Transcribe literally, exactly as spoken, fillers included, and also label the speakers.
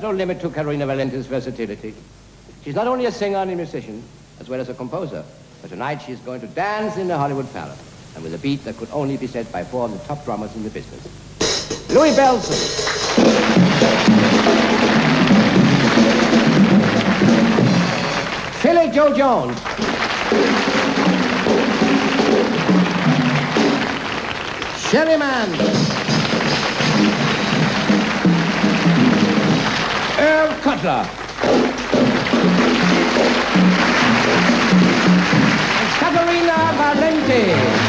Speaker 1: no limit to Caterina Valente's versatility. She's not only a singer and a musician, as well as a composer, but tonight she's going to dance in the Hollywood Palace, and with a beat that could only be set by four of the top drummers in the business. Louis Bellson. Philly Joe Jones. Shelly Manne. Cottler. And Caterina Valente.